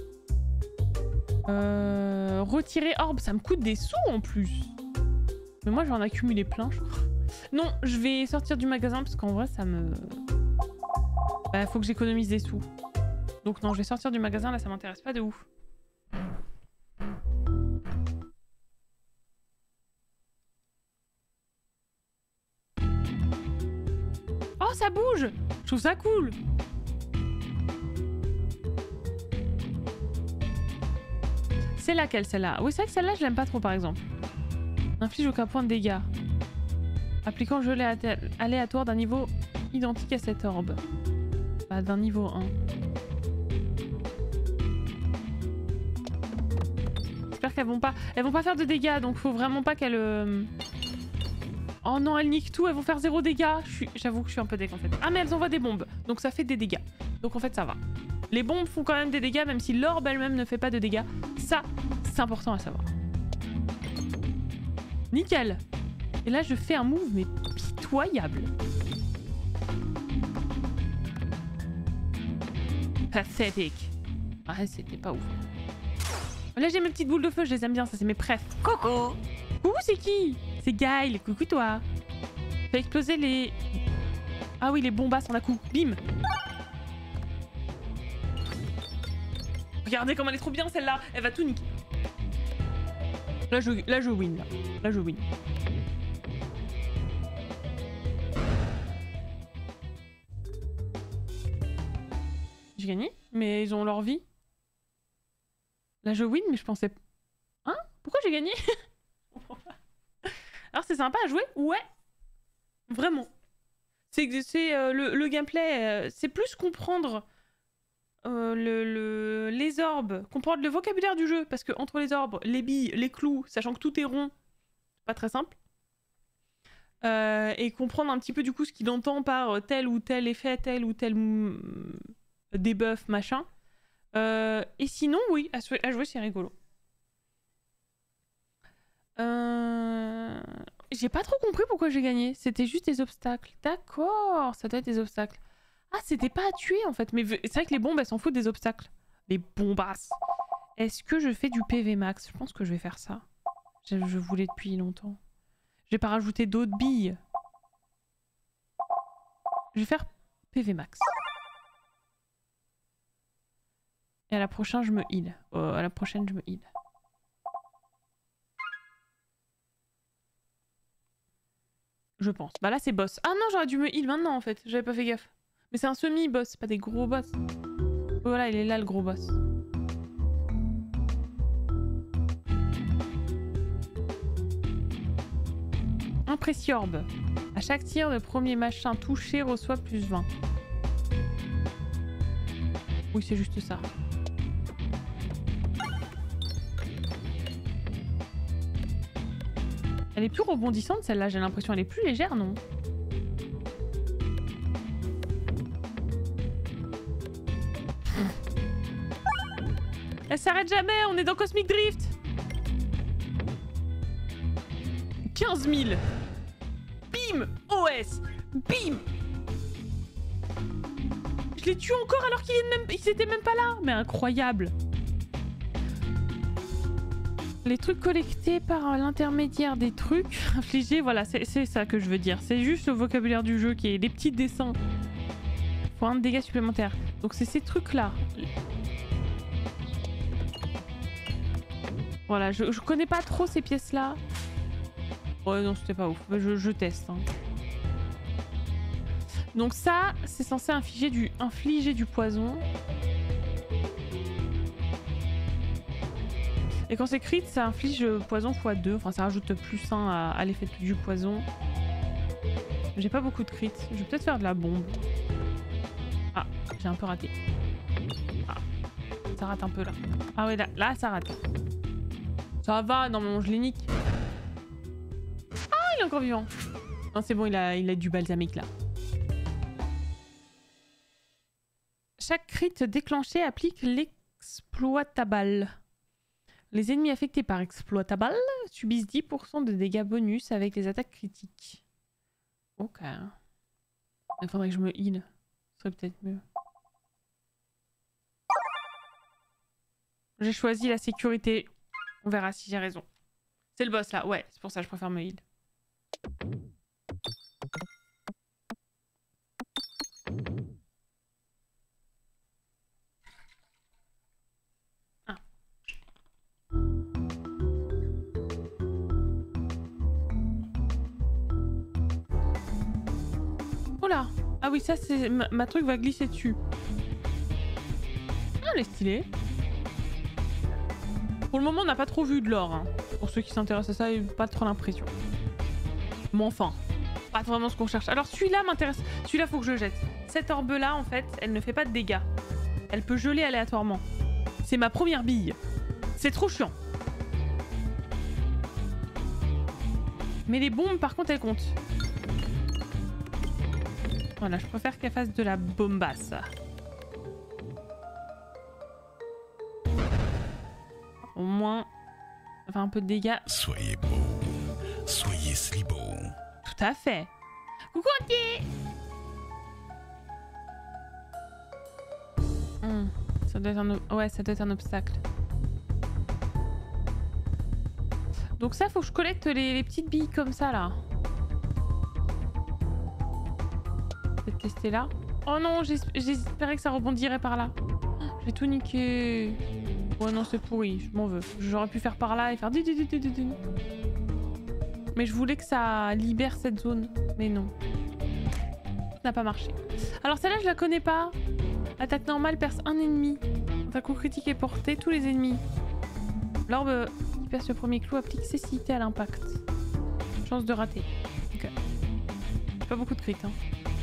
Euh, retirer orbe, ça me coûte des sous en plus. Mais moi, je vais en accumuler plein, je crois. Non, je vais sortir du magasin parce qu'en vrai, ça me... Bah, faut que j'économise des sous. Donc non, je vais sortir du magasin, là, ça m'intéresse pas de ouf. Oh, ça bouge! Je trouve ça cool! C'est laquelle, celle-là? Oui, c'est vrai que celle-là, je l'aime pas trop, par exemple. Inflige aucun point de dégâts. Appliquant le jeu aléatoire d'un niveau identique à cette orbe. Bah, d'un niveau un. elles vont pas, elles vont pas faire de dégâts, donc faut vraiment pas qu'elles... Euh... Oh non, elles niquent tout, elles vont faire zéro dégâts. J'avoue que je suis un peu déc en fait. Ah mais elles envoient des bombes, donc ça fait des dégâts. Donc en fait ça va. Les bombes font quand même des dégâts, même si l'orbe elle-même ne fait pas de dégâts. Ça, c'est important à savoir. Nickel. Et là je fais un move mais pitoyable. Pathétique. Ah c'était pas ouf. Là j'ai mes petites boules de feu, je les aime bien, ça c'est mes préf. Coucou. Coucou, c'est qui? C'est Guile, coucou toi. Fais exploser les... Ah oui, les bombasses en la coup. Bim. Regardez comme elle est trop bien celle-là, elle va tout niquer. Là je, là je win, là. Là je win. J'ai gagné, mais ils ont leur vie. Là je win, mais je pensais... Hein? Pourquoi j'ai gagné? Alors c'est sympa à jouer? Ouais. Vraiment. C'est euh, le, le gameplay, euh, c'est plus comprendre euh, le, le, les orbes, comprendre le vocabulaire du jeu, parce que entre les orbes, les billes, les clous, sachant que tout est rond, c'est pas très simple. Euh, et comprendre un petit peu du coup ce qu'il entend par tel ou tel effet, tel ou tel mm, debuff, machin. Euh, et sinon, oui, à, à jouer c'est rigolo. Euh... J'ai pas trop compris pourquoi j'ai gagné. C'était juste des obstacles. D'accord, ça doit être des obstacles. Ah, c'était pas à tuer en fait. Mais c'est vrai que les bombes, elles s'en foutent des obstacles. Les bombasses. Est-ce que je fais du P V max? Je pense que je vais faire ça. Je, je voulais depuis longtemps. Je vais pas rajouter d'autres billes. Je vais faire P V max. Et à la prochaine, je me heal. Euh, à la prochaine, je me heal. Je pense. Bah là c'est boss. Ah non, j'aurais dû me heal maintenant en fait. J'avais pas fait gaffe. Mais c'est un semi-boss, pas des gros boss. Voilà, il est là le gros boss. Un Préciorbe. À chaque tir, le premier machin touché reçoit plus vingt. Oui, c'est juste ça. Elle est plus rebondissante celle-là, j'ai l'impression. Elle est plus légère, non? Elle s'arrête jamais, on est dans Cosmic Drift. quinze mille. Bim. O S. Bim. Je les tue encore alors qu'ils même... étaient même pas là. Mais incroyable. Les trucs collectés par l'intermédiaire des trucs infligés, voilà, c'est ça que je veux dire. C'est juste le vocabulaire du jeu qui est des petits dessins. Pour un dégât supplémentaire. Donc c'est ces trucs-là. Voilà, je, je connais pas trop ces pièces-là. Ouais, non, c'était pas ouf. Je, je teste. Hein. Donc ça, c'est censé infliger du, infliger du poison. Et quand c'est crit, ça inflige poison fois deux. Enfin, ça rajoute plus un à, à l'effet du poison. J'ai pas beaucoup de crit. Je vais peut-être faire de la bombe. Ah, j'ai un peu raté. Ah, ça rate un peu là. Ah ouais, là, là ça rate. Ça va, normalement je les nique. Ah, il est encore vivant. Non, c'est bon, il a, il a du balsamique là. Chaque crit déclenché applique l'exploitable. Les ennemis affectés par exploitable subissent dix pour cent de dégâts bonus avec les attaques critiques. Ok. Il faudrait que je me heal. Ce serait peut-être mieux. J'ai choisi la sécurité. On verra si j'ai raison. C'est le boss là, ouais. C'est pour ça que je préfère me heal. Ah oui, ça c'est... Ma, ma truc va glisser dessus. Ah, elle est stylée. Pour le moment, on n'a pas trop vu de l'or. Hein. Pour ceux qui s'intéressent à ça, il n'y a pas trop l'impression. Mais enfin, pas vraiment ce qu'on cherche. Alors celui-là m'intéresse. Celui-là, faut que je jette. Cette orbe-là, en fait, elle ne fait pas de dégâts. Elle peut geler aléatoirement. C'est ma première bille. C'est trop chiant. Mais les bombes, par contre, elles comptent. Voilà, je préfère qu'elle fasse de la bombasse. Au moins, ça fait un peu de dégâts. Soyez beau, soyez si beau. Tout à fait. Coucou Antier. Hmm, ça doit être un... Ouais, ça doit être un obstacle. Donc ça, faut que je collecte les, les petites billes comme ça, là. Je vais tester là. Oh non, j'espérais que ça rebondirait par là. J'ai tout niqué. Ouais, non, c'est pourri, je m'en veux. J'aurais pu faire par là et faire... Mais je voulais que ça libère cette zone. Mais non. Ça n'a pas marché. Alors celle-là, je la connais pas. Attaque normale perce un ennemi. Quand un coup critique est porté, tous les ennemis. L'orbe qui perce le premier clou applique cécité à l'impact. Chance de rater. Ok. Pas beaucoup de crit, hein.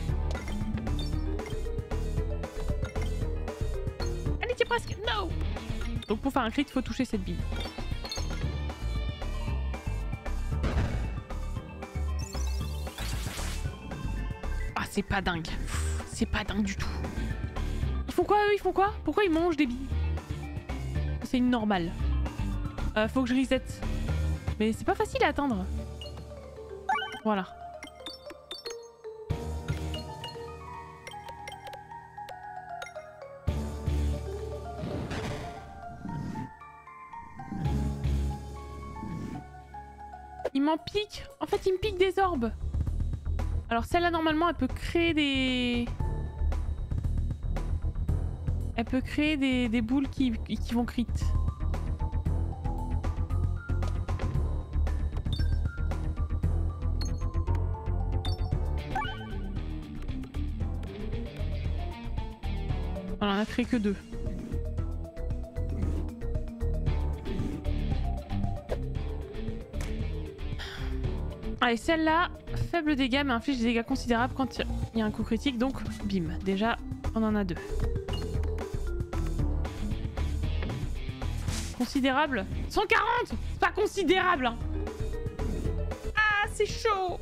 Allez, t'es presque. No. Donc pour faire un crit, il faut toucher cette bille. Ah, c'est pas dingue. C'est pas dingue du tout. Ils font quoi eux? Ils font quoi? Pourquoi ils mangent des billes? C'est une normale. Euh, faut que je reset. Mais c'est pas facile à atteindre. Voilà. Il m'en pique. En fait, il me pique des orbes. Alors celle-là, normalement, elle peut créer des... Elle peut créer des, des boules qui, qui vont crit. Voilà, on a créé que deux. Allez, celle-là, faible dégâts, mais inflige des dégâts considérables quand il y a un coup critique, donc bim. Déjà, on en a deux. Considérable. cent quarante. C'est pas considérable, hein. Ah, c'est chaud.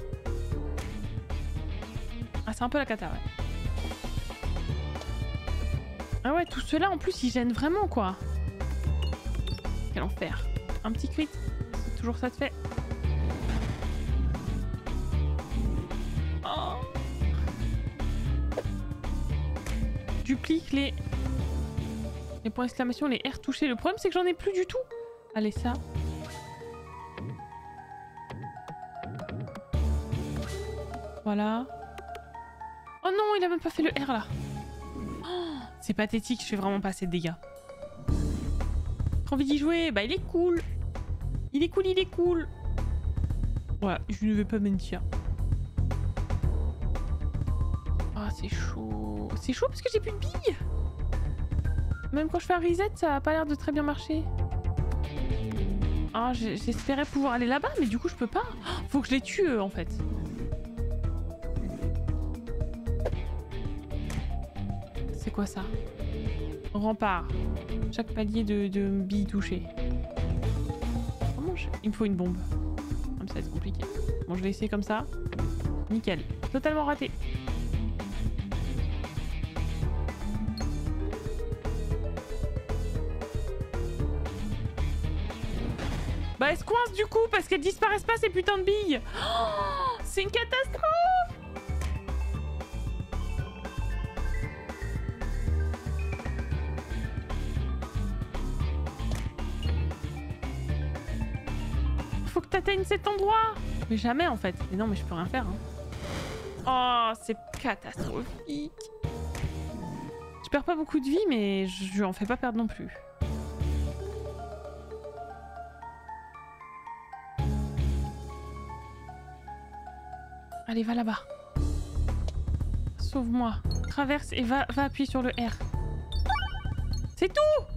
Ah, c'est un peu la cata, ouais. Ah ouais, tout cela en plus, ils gênent vraiment, quoi. Quel enfer. Un petit crit, c'est toujours ça de fait. Oh. Duplique les... Les points d'exclamation, les R touchés. Le problème, c'est que j'en ai plus du tout. Allez, ça. Voilà. Oh non, il a même pas fait le R, là. Oh, c'est pathétique, je fais vraiment pas assez de dégâts. J'ai envie d'y jouer. Bah, il est cool. Il est cool, il est cool. Voilà, je ne vais pas mentir. Ah, oh, c'est chaud. C'est chaud parce que j'ai plus de billes. Même quand je fais un reset, ça a pas l'air de très bien marcher. Ah, j'espérais pouvoir aller là-bas, mais du coup, je peux pas. Faut que je les tue, eux, en fait. C'est quoi ça? Rempart. Chaque palier de, de billes touchées. Comment je... Il me faut une bombe. Comme ça va être compliqué. Bon, je vais essayer comme ça. Nickel. Totalement raté. Bah elles se coincent du coup parce qu'elles disparaissent pas ces putains de billes. Oh, c'est une catastrophe. Faut que t'atteignes cet endroit. Mais jamais en fait. Mais non mais je peux rien faire. Hein. Oh c'est catastrophique. Je perds pas beaucoup de vie mais je en fais pas perdre non plus. Allez, va là-bas. Sauve-moi. Traverse et va, va appuyer sur le R. C'est tout!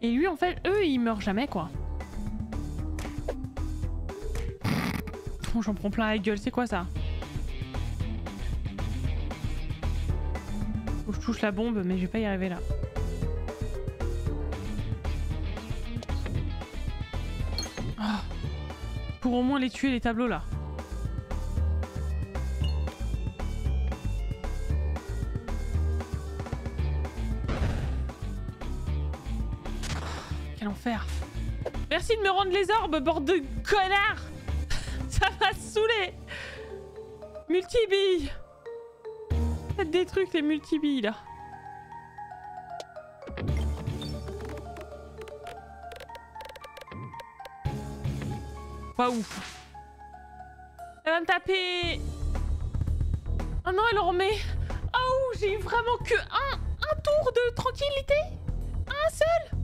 Et lui, en fait, eux, ils meurent jamais, quoi. Oh, j'en prends plein la gueule, c'est quoi ça? Faut que je touche la bombe, mais je vais pas y arriver là. Oh. Pour au moins les tuer, les tableaux là. Quel enfer. Merci de me rendre les orbes, bande de connards. Ça m'a saoulé. Multibilles. Faites des trucs, les multibilles là. Pas ouf. Elle va me taper. Oh non, elle en remet. Oh, j'ai vraiment que un, un tour de tranquillité. Un seul.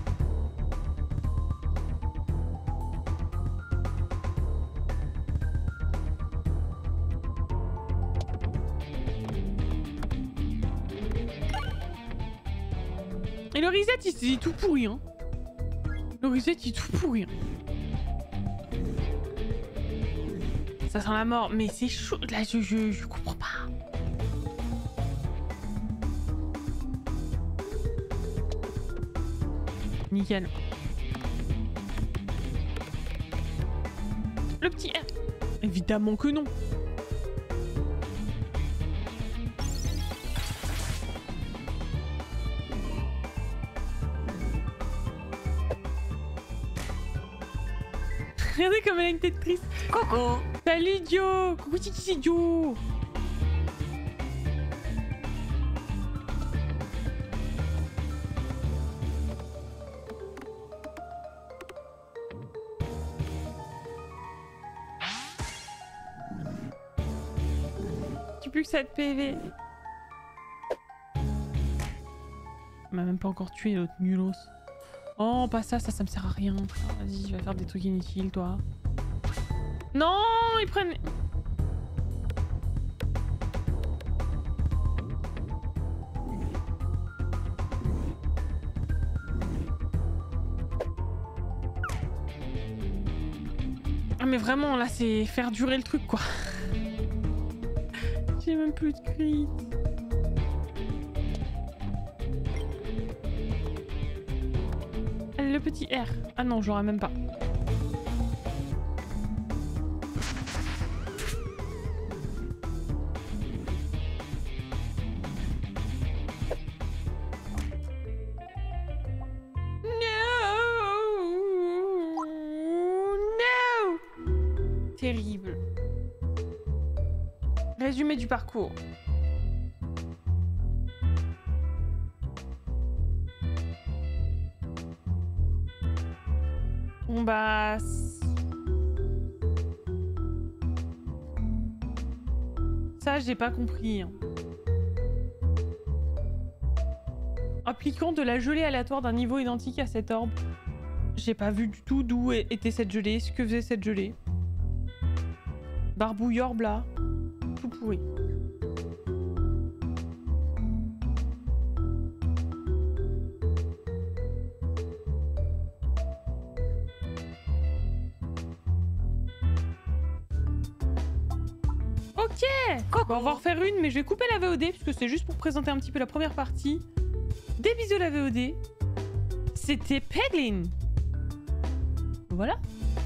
Et le reset, il est tout pourri, hein. Le reset, il est tout pourri. Hein. Ça sent la mort, mais c'est chaud. Là, je, je, je comprends pas. Nickel. Le petit R. Évidemment que non. Regardez comme elle a une tête triste. Coucou. Salut Dio. Coucou Titi Dio. Tu plus que ça de P V. On m'a même pas encore tué l'autre nulos. Oh, pas ça, ça, ça me sert à rien. Vas-y, va faire des trucs inutiles, toi. Non, ils prennent... Ah, mais vraiment, là, c'est faire durer le truc, quoi. J'ai même plus de crit. Le petit R. Ah non, j'aurais même pas. No! No! Terrible. Résumé du parcours. Bon bah... Ça, j'ai pas compris. Hein. Appliquant de la gelée aléatoire d'un niveau identique à cet orbe. J'ai pas vu du tout d'où était cette gelée, ce que faisait cette gelée. Barbouille orbe là. Tout pourri. Ok. Bon, on va en refaire une, mais je vais couper la V O D, parce que c'est juste pour présenter un petit peu la première partie. Des bisous la V O D. C'était Peglin. Voilà.